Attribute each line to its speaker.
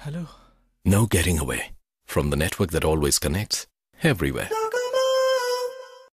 Speaker 1: Hello.
Speaker 2: No getting away from the network that always connects everywhere.